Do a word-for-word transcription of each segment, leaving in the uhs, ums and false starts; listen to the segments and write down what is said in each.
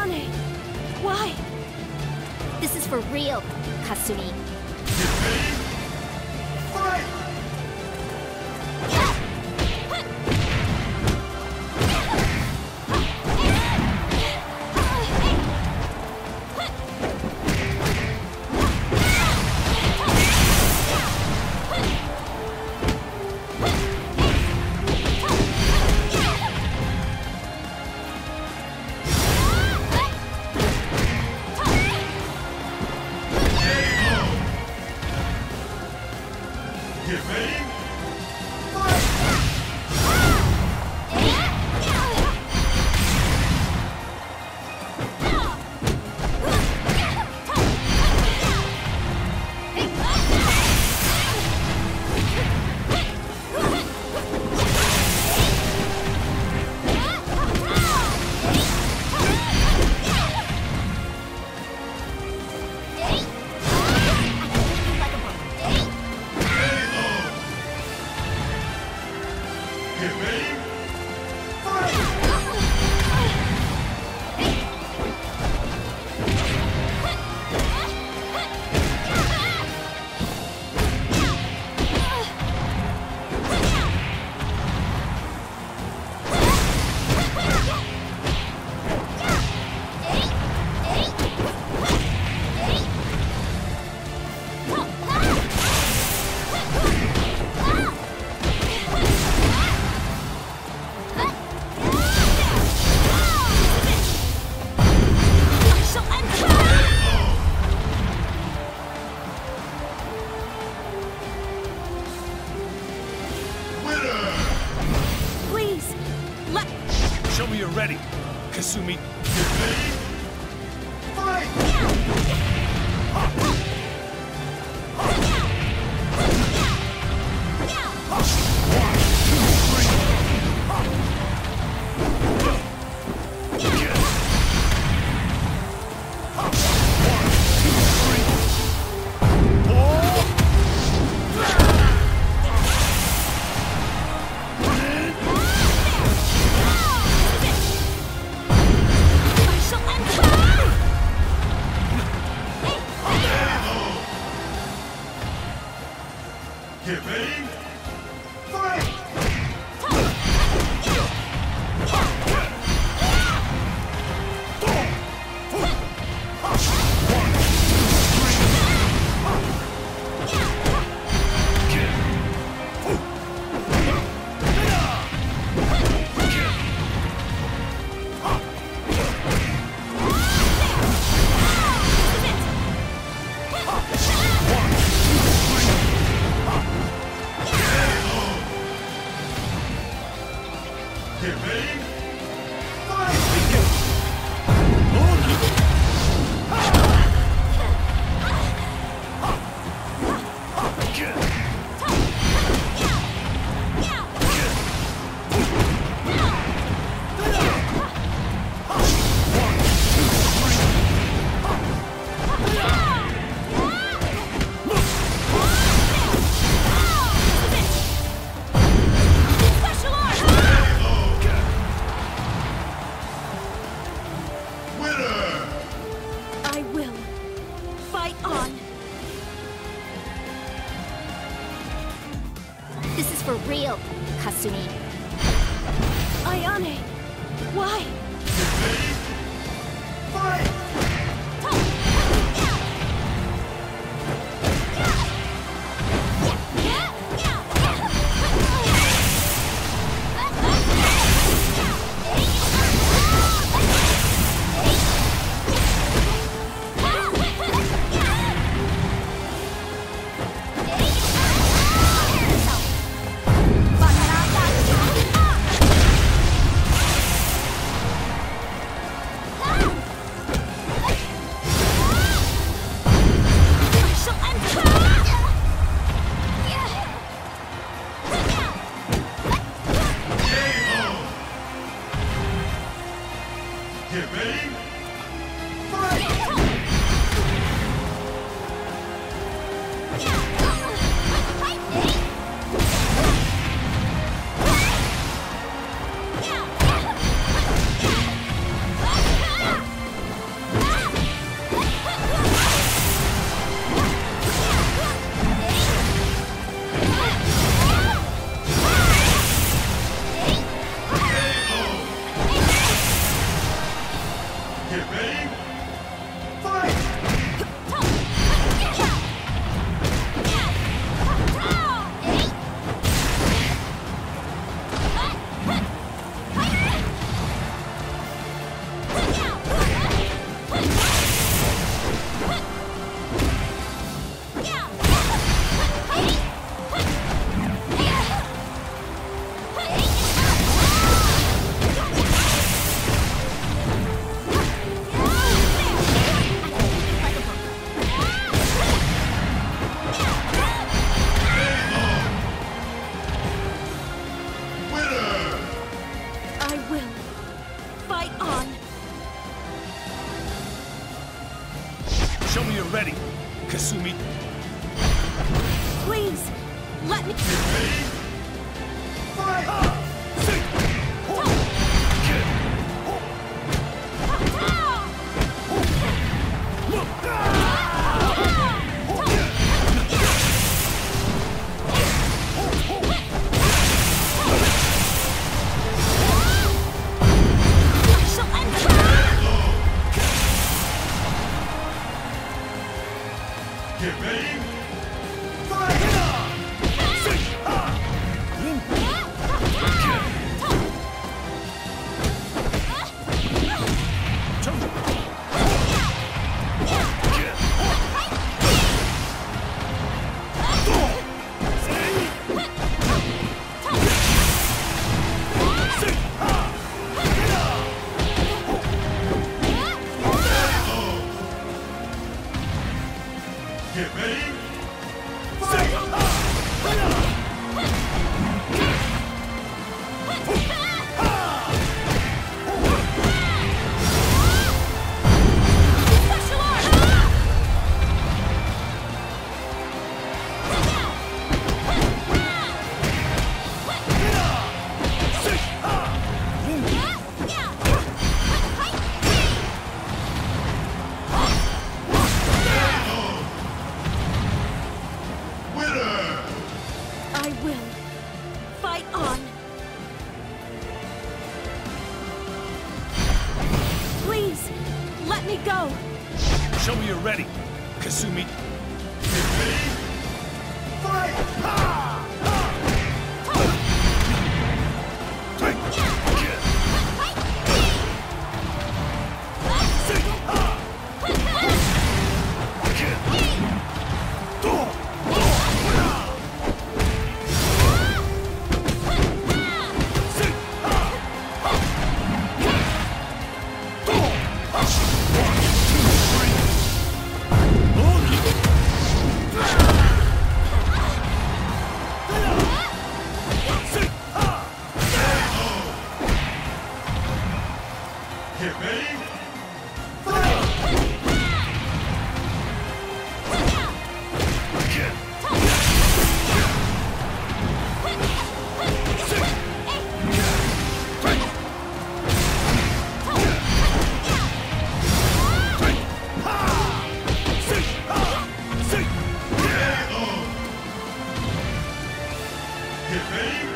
Ayane! Why? This is for real, Kasumi. Get ready! Fight! Get ready! Get ready! Please, let... Show me you're ready, Kasumi. Get ready! Fight! Get ready! Fight! Get ready! Fight! I will. Fight on. This is for real, Kasumi. Ayane! Why? Get ready! Fight! Get ready! Fight! Kasumi. Please, let me... Get ready. Fight! Get ready. Fight! Get ready. I will. Fight on. Please, let me go. Show me you're ready, Kasumi. Get ready. Fight! Get ready. Get ready.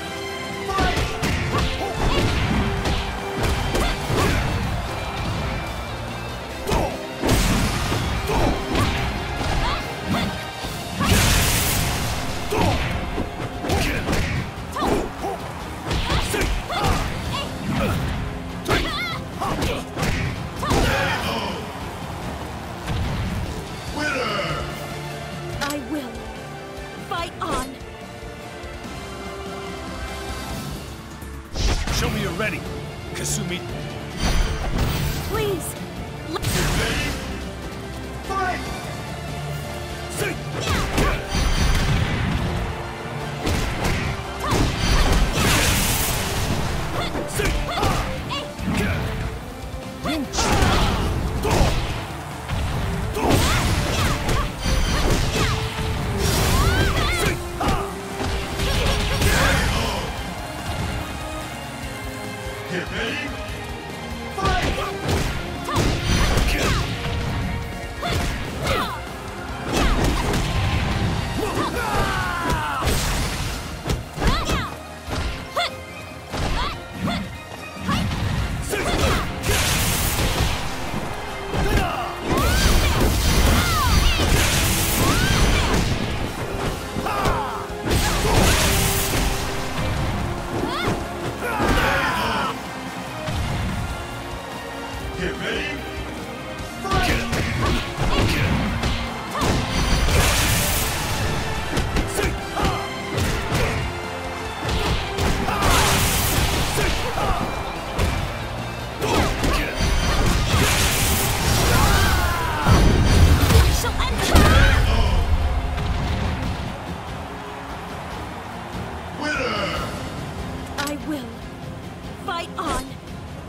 I will. Fight on. Show me you're ready, Kasumi. Please, let... Get ready. Fight! Get ready. Get ready. I will. Fight on.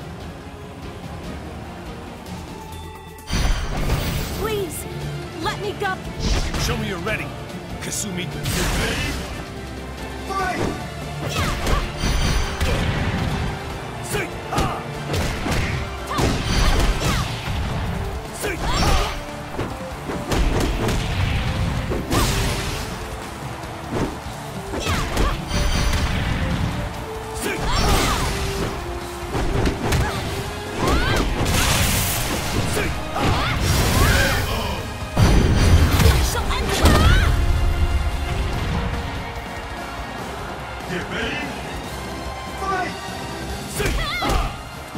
Please, let me wake up! Show me you're ready, Kasumi. Get ready. Fight! Say, ah! Say, ah! Say, ah! Say, ah! Shall end it! Get ready. Fight! Say, ah!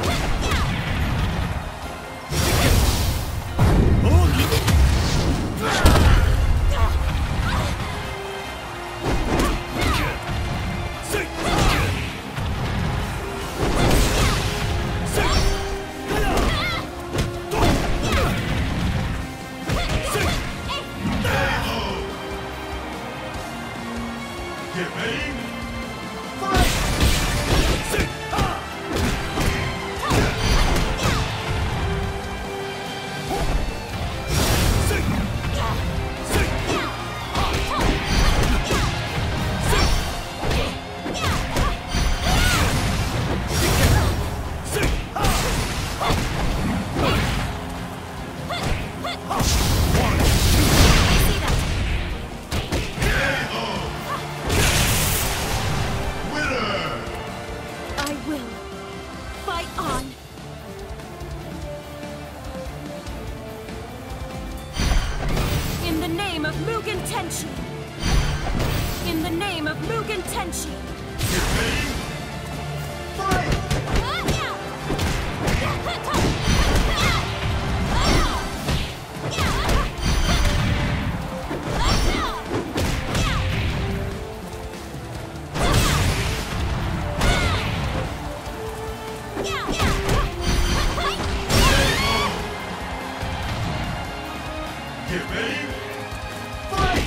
Get ready. Fight! Winner! I will fight on! In the name of Mugen Tenshi! In the name of Mugen Tenshi! Get ready. Fight! Get ready. Fight!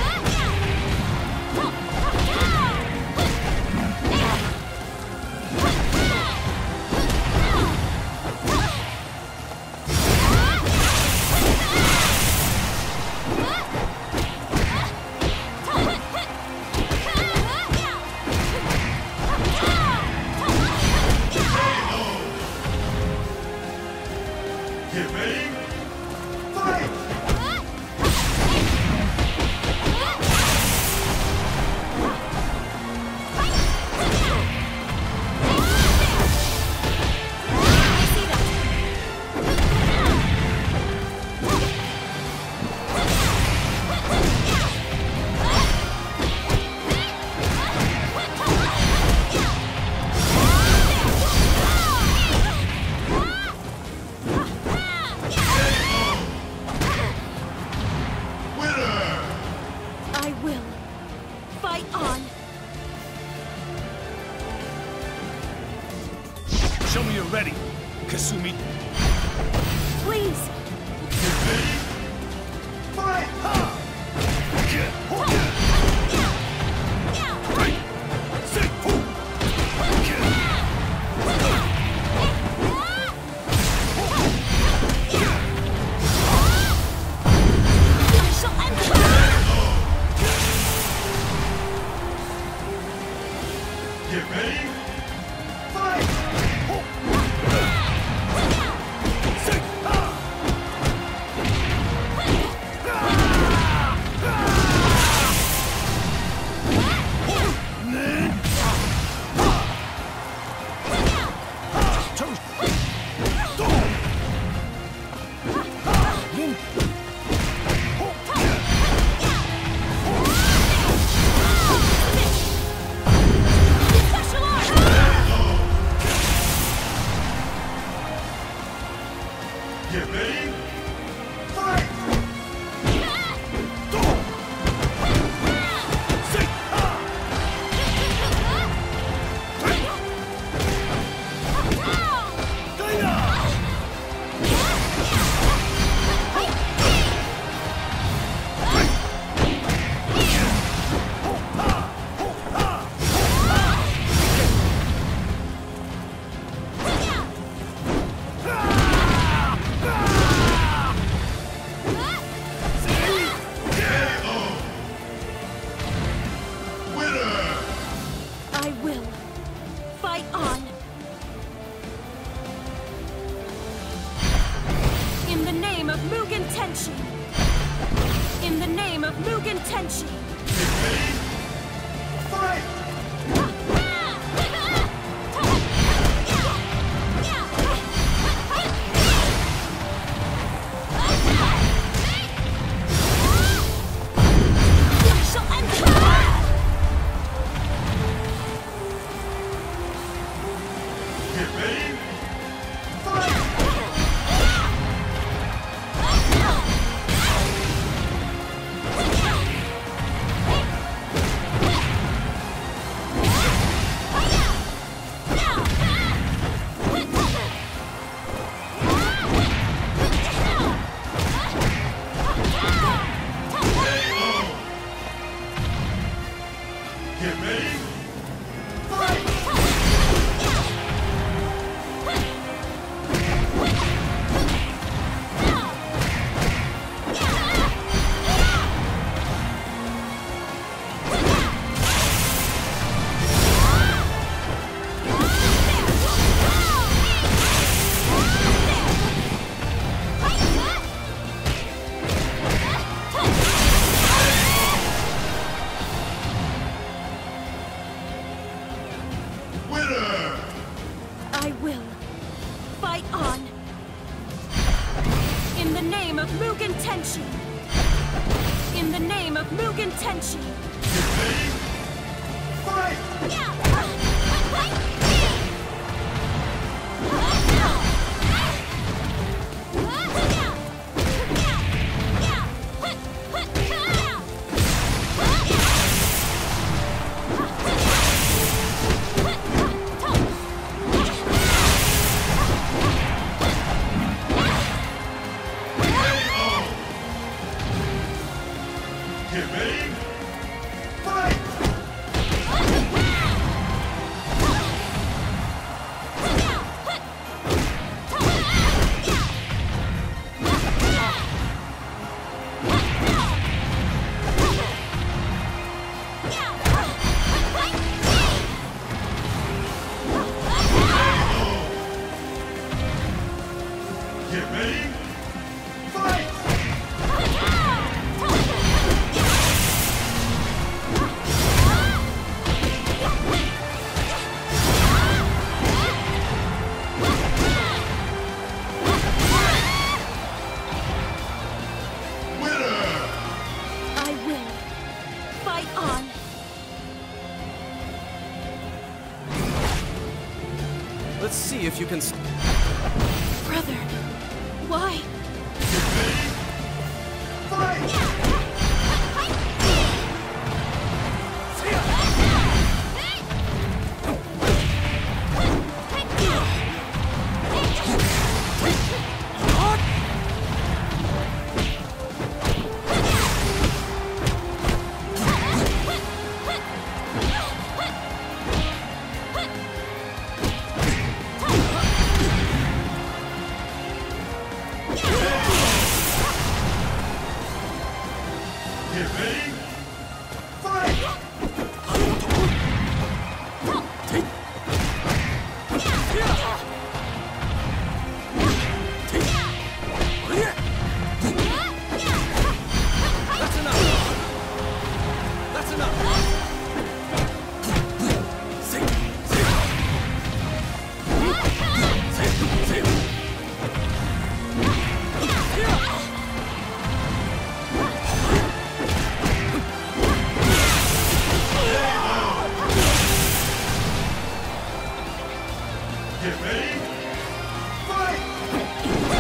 Get ready. Fight! Winner! I will fight on! Show me you're ready, Kasumi. Please! Get ready. Fight! I shall end it! Get ready. Fight! Special art! Fight on! In the name of Mugen Tenshi! In the name of Mugen Tenshi! Get ready! Fight! Get ready! Fight! Get ready! Fight! Winner! I will. Fight on! In the name of Mugen Tenshi! In the name of Mugen Tenshi! Get ready! Fight! Get ready! Fight! Get ready! Fight! Winner! I will. Fight on! Let's see if you can. s- Brother, why? Get ready! Fight! Get ready! Fight! That's enough! That's enough! See, see. See, see. Get ready! Fight!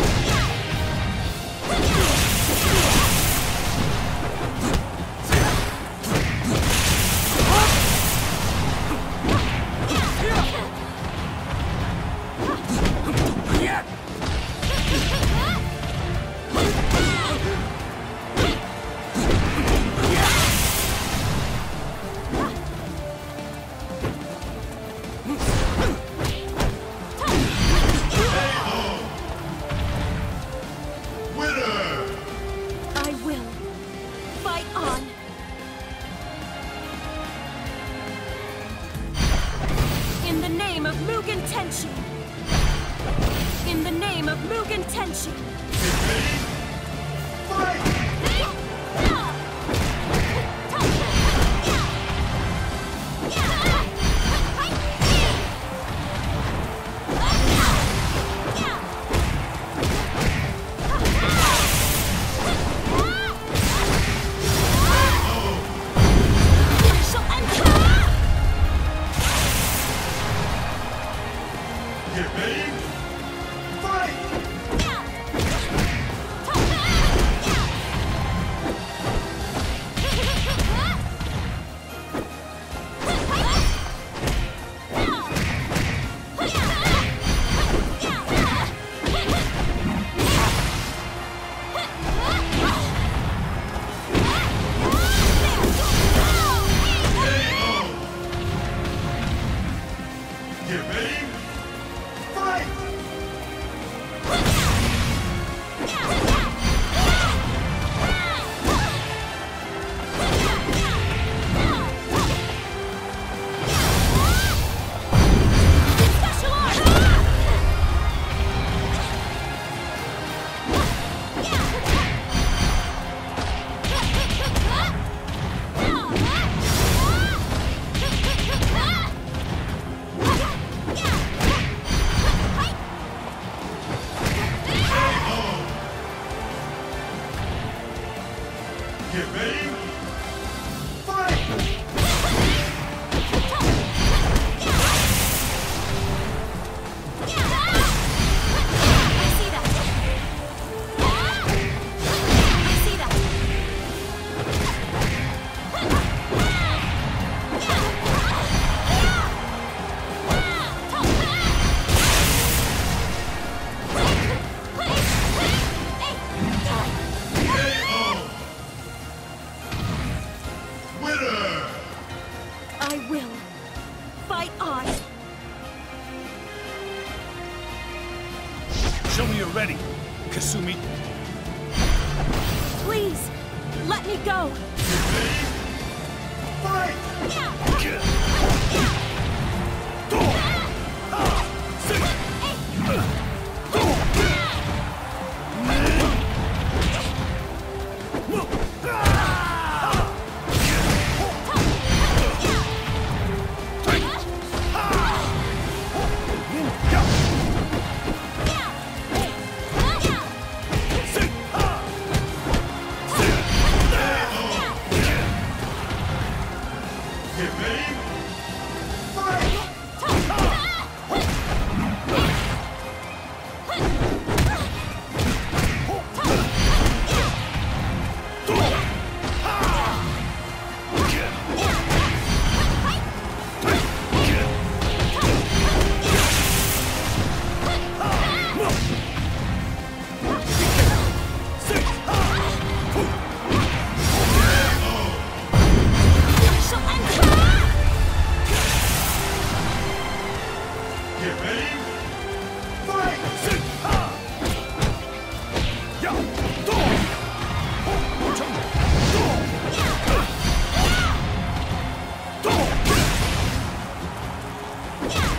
Yeah. name of Mugen Tenshin! In the name of Mugen Tenshin! Get ready! Fight! Get ready! Fight! Get ready! Fight! Special art! Get ready! Fight! I see that! I see that! Winner! I will fight on! Show me you're ready, Kasumi. Please, let me go! Get ready! Fight! Get ready! Fight! Get ready! Fight! Yeah!